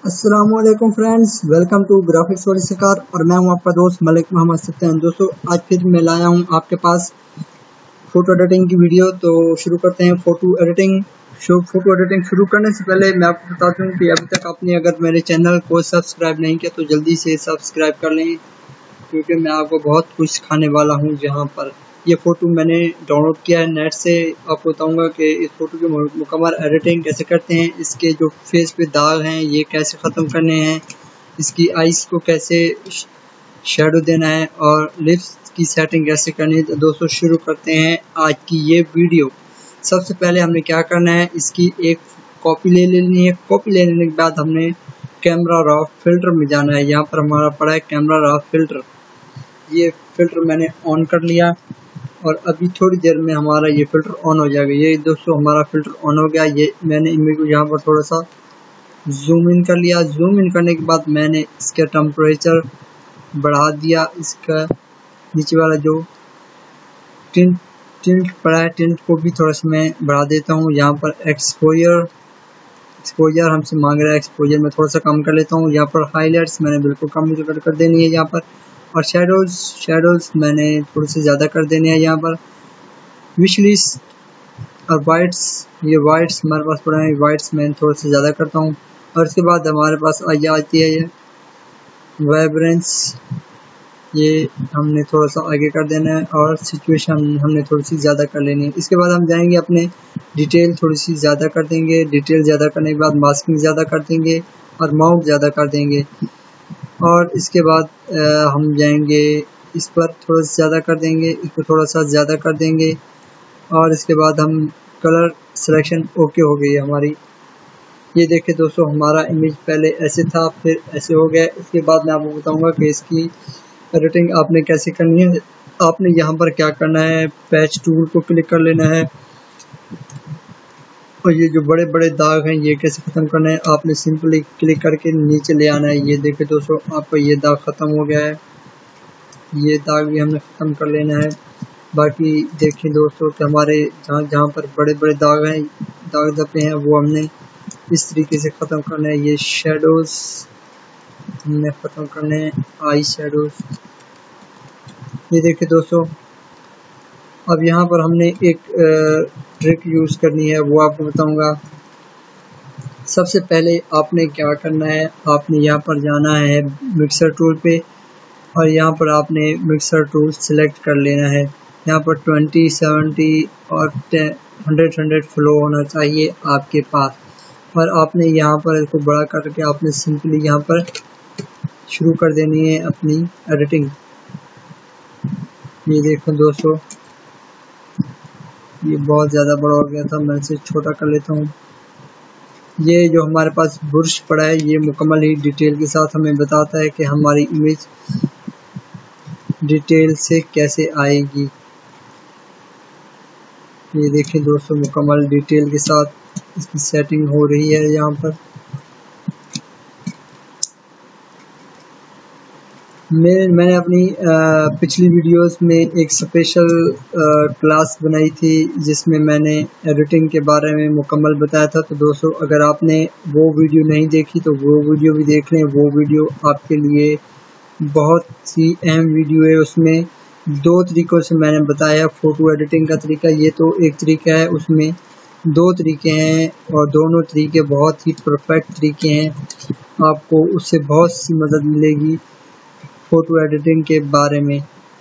अस्सलामुअलैकुम friends, welcome to graphics वाली शिकार और मैं हूं आपका दोस्त मलिक मोहम्मद सत्तान। दोस्तों, आज फिर मैं लाया हूं आपके पास फोटो एडिटिंग की वीडियो। तो शुरू करते हैं फोटो एडिटिंग। फोटो एडिटिंग शुरू करने से पहले मैं आपको बता दूं कि अभी तक आपने अगर मेरे चैनल को सब्सक्राइब नहीं किया तो जल्दी से सब्सक्राइब कर लें, क्योंकि मैं आपको बहुत कुछ सिखाने वाला हूँ। जहाँ पर ये फ़ोटो मैंने डाउनलोड किया है नेट से, आपको बताऊंगा कि इस फ़ोटो की मुकम्मल एडिटिंग कैसे करते हैं, इसके जो फेस पे दाग हैं ये कैसे ख़त्म करने हैं, इसकी आइज़ को कैसे शेडो देना है और लिप्स की सेटिंग कैसे करनी है। तो दोस्तों, शुरू करते हैं आज की ये वीडियो। सबसे पहले हमने क्या करना है, इसकी एक कॉपी ले लेनी है। कॉपी ले लेने के बाद हमने कैमरा रॉ फिल्टर में जाना है। यहाँ पर हमारा पड़ा है कैमरा रॉ फिल्टर। ये फिल्टर मैंने ऑन कर लिया और अभी थोड़ी देर में हमारा ये फिल्टर ऑन हो जाएगा। ये दोस्तों हमारा फिल्टर ऑन हो गया। ये मैंने इमेज को यहाँ पर थोड़ा सा जूम इन कर लिया। जूम इन करने के बाद मैंने इसका टेम्परेचर बढ़ा दिया। इसका नीचे वाला जो टिंट पड़ा है, टिंट को भी थोड़ा सा मैं बढ़ा देता हूँ। यहाँ पर एक्सपोजर हमसे मांग रहा है, एक्सपोजर में थोड़ा सा कम कर लेता हूँ। यहाँ पर हाईलाइट्स मैंने बिल्कुल कम कर देनी है यहाँ पर, और शेडोज मैंने थोड़े से ज़्यादा कर देने हैं यहाँ पर। विशलिस्ट और वाइट्स, ये वाइट्स हमारे पास पड़ा है, वाइट्स मैं थोड़े से ज़्यादा करता हूँ। और इसके बाद हमारे पास आती है ये वाइब्रेंस, ये हमने थोड़ा सा आगे कर देना है, और सिचुएशन हमने थोड़ी सी ज़्यादा कर लेनी है। इसके बाद हम जाएंगे अपने डिटेल थोड़ी सी ज़्यादा कर देंगे। डिटेल ज़्यादा करने के बाद मास्किंग ज़्यादा कर देंगे और माउंट ज़्यादा कर देंगे। और इसके बाद हम जाएंगे इस पर थोड़ा सा ज़्यादा कर देंगे, इसको थोड़ा सा ज़्यादा कर देंगे। और इसके बाद हम कलर सिलेक्शन ओके हो गई हमारी। ये देखिए दोस्तों, हमारा इमेज पहले ऐसे था, फिर ऐसे हो गया। इसके बाद मैं आपको बताऊंगा कि इसकी एडिटिंग आपने कैसे करनी है। आपने यहाँ पर क्या करना है, पैच टूल को क्लिक कर लेना है और ये जो बड़े बड़े दाग हैं ये कैसे ख़त्म करना है, आपने सिंपली क्लिक करके नीचे ले आना है। ये देखिए दोस्तों, आपका ये दाग ख़त्म हो गया है। ये दाग भी हमने ख़त्म कर लेना है। बाकी देखिए दोस्तों कि हमारे जहाँ पर बड़े बड़े दाग हैं, दाग धब्बे हैं, वो हमने इस तरीके से ख़त्म करना है। ये शेडोज़ हमने ख़त्म करने हैं, आई शेडोज़। ये देखिए दोस्तों, अब यहाँ पर हमने एक ट्रिक यूज़ करनी है, वो आपको बताऊंगा। सबसे पहले आपने क्या करना है, आपने यहाँ पर जाना है मिक्सर टूल पे और यहाँ पर आपने मिक्सर टूल सिलेक्ट कर लेना है। यहाँ पर 20, 70 और 100 फ्लो होना चाहिए आपके पास। और आपने यहाँ पर इसको बड़ा करके आपने सिंपली यहाँ पर शुरू कर देनी है अपनी एडिटिंग। ये देखो दोस्तों, ये बहुत ज़्यादा बड़ा हो गया था, मैं इसे छोटा कर लेता हूँ। ये जो हमारे पास ब्रश पड़ा है ये मुकम्मल ही डिटेल के साथ हमें बताता है कि हमारी इमेज डिटेल से कैसे आएगी। ये देखिए दोस्तों, मुकम्मल डिटेल के साथ इसकी सेटिंग हो रही है। यहाँ पर मैंने अपनी पिछली वीडियोस में एक स्पेशल क्लास बनाई थी जिसमें मैंने एडिटिंग के बारे में मुकम्मल बताया था। तो दोस्तों, अगर आपने वो वीडियो नहीं देखी तो वो वीडियो भी देख लें। वो वीडियो आपके लिए बहुत सी अहम वीडियो है। उसमें 2 तरीक़ों से मैंने बताया फ़ोटो एडिटिंग का तरीका। ये तो एक तरीका है, उसमें 2 तरीके हैं और दोनों तरीके बहुत ही परफेक्ट तरीके हैं। आपको उससे बहुत सी मदद मिलेगी फ़ोटो एडिटिंग के बारे में।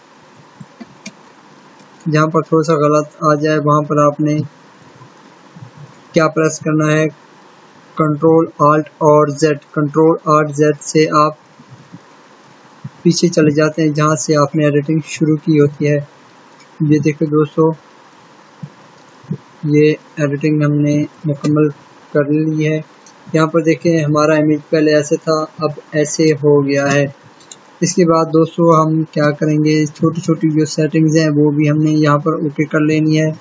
जहाँ पर थोड़ा सा गलत आ जाए वहाँ पर आपने क्या प्रेस करना है, कंट्रोल आल्ट और जेड। कंट्रोल आल्ट जेड से आप पीछे चले जाते हैं जहाँ से आपने एडिटिंग शुरू की होती है। ये देखो दोस्तों, ये एडिटिंग हमने मुकम्मल कर ली है। यहाँ पर देखें, हमारा इमेज पहले ऐसे था, अब ऐसे हो गया है। इसके बाद दोस्तों हम क्या करेंगे, छोटी छोटी जो सेटिंग्स हैं वो भी हमने यहाँ पर ओके कर लेनी है।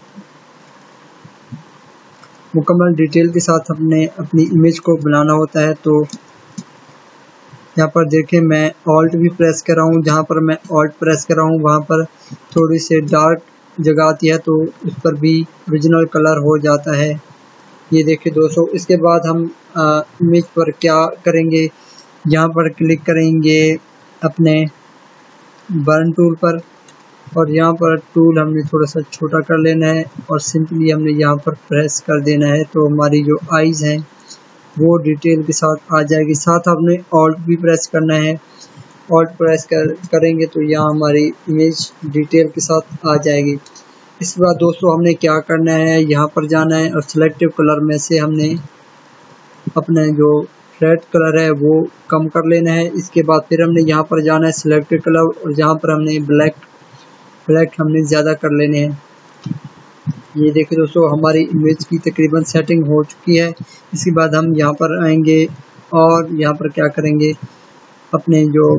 मुकम्मल डिटेल के साथ हमने अपनी इमेज को बनाना होता है। तो यहाँ पर देखें, मैं ऑल्ट भी प्रेस कर रहा हूँ। जहाँ पर मैं ऑल्ट प्रेस कर रहा हूँ वहाँ पर थोड़ी सी डार्क जगह आती है तो उस पर भी ओरिजिनल कलर हो जाता है। ये देखिए दोस्तों, इसके बाद हम इमेज पर क्या करेंगे, यहाँ पर क्लिक करेंगे अपने बर्न टूल पर, और यहाँ पर टूल हमने थोड़ा सा छोटा कर लेना है और सिंपली हमने यहाँ पर प्रेस कर देना है, तो हमारी जो आईज हैं वो डिटेल के साथ आ जाएगी। साथ हमने ऑल्ट भी प्रेस करना है, ऑल्ट प्रेस करेंगे तो यहाँ हमारी इमेज डिटेल के साथ आ जाएगी। इसके बाद दोस्तों हमने क्या करना है, यहाँ पर जाना है और सिलेक्टिव कलर में से हमने अपने जो रेड कलर है वो कम कर लेना है। इसके बाद फिर हमने यहाँ पर जाना है सिलेक्टिव कलर, और यहाँ पर हमने ब्लैक हमने ज़्यादा कर लेने हैं। ये देखिए दोस्तों, हमारी इमेज की तकरीबन सेटिंग हो चुकी है। इसके बाद हम यहाँ पर आएंगे और यहाँ पर क्या करेंगे, अपने जो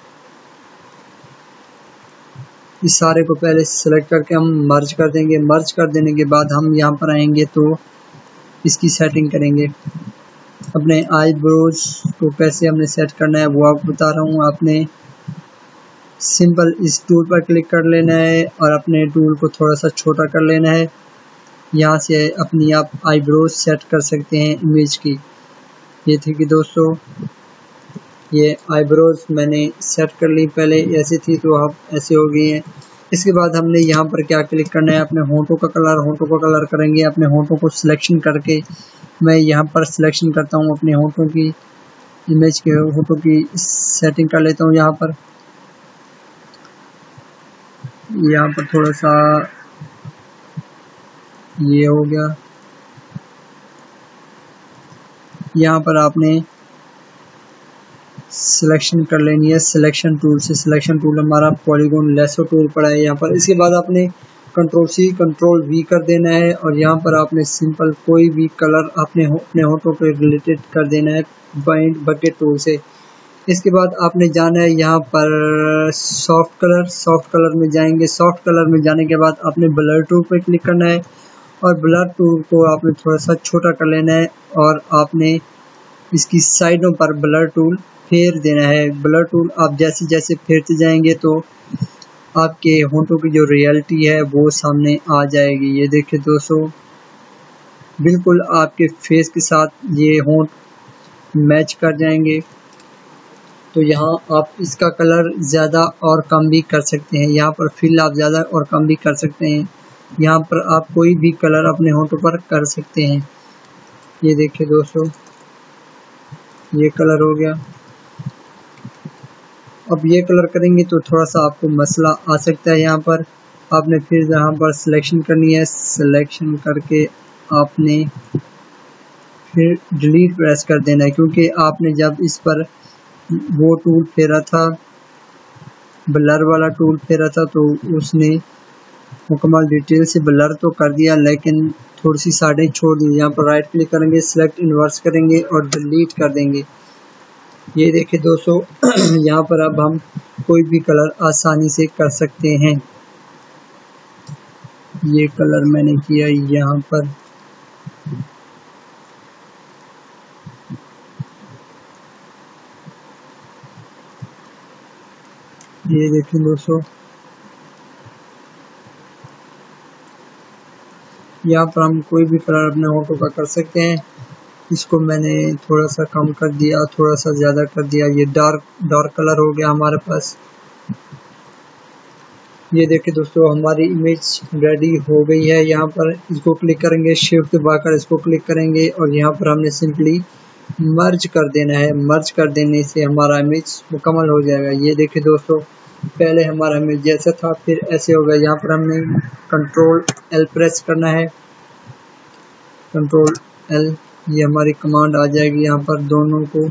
इस सारे को पहले सेलेक्ट करके हम मर्ज कर देंगे। मर्ज कर देने के बाद हम यहाँ पर आएंगे तो इसकी सेटिंग करेंगे। अपने आईब्रोज को कैसे हमने सेट करना है वो आपको बता रहा हूँ। आपने सिंपल इस टूल पर क्लिक कर लेना है और अपने टूल को थोड़ा सा छोटा कर लेना है। यहाँ से अपनी आप आईब्रोज सेट कर सकते हैं इमेज की। ये थी कि दोस्तों, ये आईब्रोज मैंने सेट कर ली, पहले ऐसी थी तो अब ऐसे हो गई हैं। इसके बाद हमने यहाँ पर क्या क्लिक करना है, अपने होंठों का कलर करेंगे। अपने होंठों को सिलेक्शन करके मैं यहाँ पर सिलेक्शन करता हूँ, अपने होंठों की इमेज के होंठों की सेटिंग कर लेता हूँ। यहाँ पर थोड़ा सा ये हो गया। यहाँ पर आपने सिलेक्शन कर लेनी है सिलेक्शन टूल से। सिलेक्शन टूल हमारा पॉलीगॉन लेसो टूल पड़ा है यहाँ पर। इसके बाद आपने कंट्रोल C कंट्रोल V कर देना है और यहाँ पर आपने सिंपल कोई भी कलर अपने होंठों पे रिलेटेड कर देना है बाइंड बकेट टूल से। इसके बाद आपने जाना है यहाँ पर सॉफ्ट कलर में जाएंगे। सॉफ्ट कलर में जाने के बाद आपने ब्लर टूल पर क्लिक करना है और ब्लर टूल को आपने थोड़ा सा छोटा कर लेना है और आपने इसकी साइडों पर ब्लर टूल फेर देना है। ब्लर टूल आप जैसे जैसे फेरते जाएंगे तो आपके होंठों की जो रियलिटी है वो सामने आ जाएगी। ये देखिए दोस्तों, बिल्कुल आपके फेस के साथ ये होंठ मैच कर जाएंगे। तो यहाँ आप इसका कलर ज़्यादा और कम भी कर सकते हैं। यहाँ पर फिल आप ज़्यादा और कम भी कर सकते हैं। यहाँ पर आप कोई भी कलर अपने होंठों पर कर सकते हैं। ये देखिए दोस्तों, ये कलर हो गया। अब ये कलर करेंगे तो थोड़ा सा आपको मसला आ सकता है। यहाँ पर आपने फिर यहाँ पर सिलेक्शन करनी है। सिलेक्शन करके आपने फिर डिलीट प्रेस कर देना है, क्योंकि आपने जब इस पर वो टूल फेरा था, ब्लर वाला टूल फेरा था, तो उसने मुकम्मल डिटेल से ब्लर तो कर दिया लेकिन थोड़ी सी साइडें छोड़ दी। यहाँ पर राइट क्लिक करेंगे, सिलेक्ट इन्वर्स करेंगे और डिलीट कर देंगे। ये देखिए दोस्तों, यहाँ पर अब हम कोई भी कलर आसानी से कर सकते हैं। ये कलर मैंने किया यहाँ पर। ये देखिए दोस्तों, यहाँ पर हम कोई भी कलर अपने होंठों का कर सकते हैं। इसको मैंने थोड़ा सा कम कर दिया, थोड़ा सा ज़्यादा कर दिया। ये डार्क कलर हो गया हमारे पास। ये देखिए दोस्तों, हमारी इमेज रेडी हो गई है। यहाँ पर इसको क्लिक करेंगे, शिफ्ट दबाकर इसको क्लिक करेंगे और यहाँ पर हमने सिंपली मर्ज कर देना है। मर्ज कर देने से हमारा इमेज मुकम्मल हो जाएगा। ये देखिए दोस्तों, पहले हमारा इमेज जैसा था फिर ऐसे होगा। यहाँ पर हमने कंट्रोल L प्रेस करना है। कंट्रोल L, ये हमारी कमांड आ जाएगी यहाँ पर दोनों को।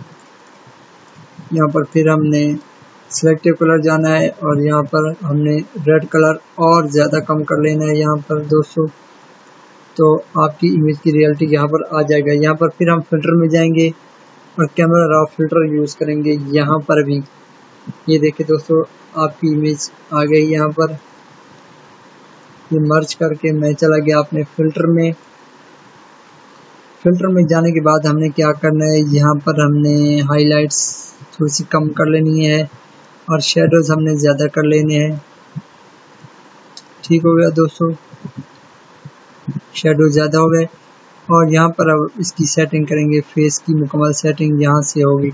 यहाँ पर फिर हमने सिलेक्टिव कलर जाना है और यहाँ पर हमने रेड कलर और ज़्यादा कम कर लेना है यहाँ पर दोस्तों, तो आपकी इमेज की रियलिटी यहाँ पर आ जाएगा। यहाँ पर फिर हम फिल्टर में जाएंगे और कैमरा रॉ फिल्टर यूज़ करेंगे यहाँ पर भी। ये देखिए दोस्तों, आपकी इमेज आ गई यहाँ पर। ये मर्ज करके मैं चला गया अपने फिल्टर में। फिल्टर में जाने के बाद हमने क्या करना है, यहाँ पर हमने हाइलाइट्स थोड़ी सी कम कर लेनी है और शेडोज हमने ज़्यादा कर लेने हैं। ठीक हो गया दोस्तों, शेडो ज़्यादा हो गए। और यहाँ पर अब इसकी सेटिंग करेंगे, फेस की मुकम्मल सेटिंग यहाँ से होगी।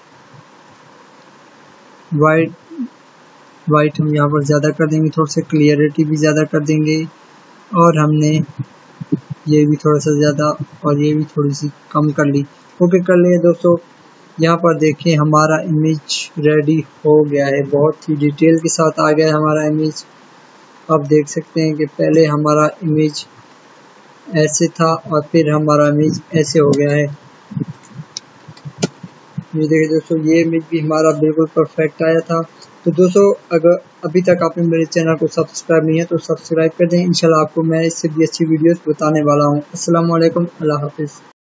वाइट हम यहाँ पर ज़्यादा कर देंगे, थोड़ा सा क्लियरिटी भी ज़्यादा कर देंगे, और हमने ये भी थोड़ा सा ज़्यादा और ये भी थोड़ी सी कम कर ली। ओके कर लिया दोस्तों। यहाँ पर देखें हमारा इमेज रेडी हो गया है, बहुत ही डिटेल के साथ आ गया है हमारा इमेज। आप देख सकते हैं कि पहले हमारा इमेज ऐसे था और फिर हमारा इमेज ऐसे हो गया है। ये देखिए दोस्तों, ये इमेज भी हमारा बिल्कुल परफेक्ट आया था। तो दोस्तों अगर अभी तक आपने मेरे चैनल को सब्सक्राइब नहीं है तो सब्सक्राइब कर दें। इंशाल्लाह आपको मैं इससे भी अच्छी वीडियोस बताने वाला हूँ। अस्सलाम वालेकुम, अल्लाह हाफिज़।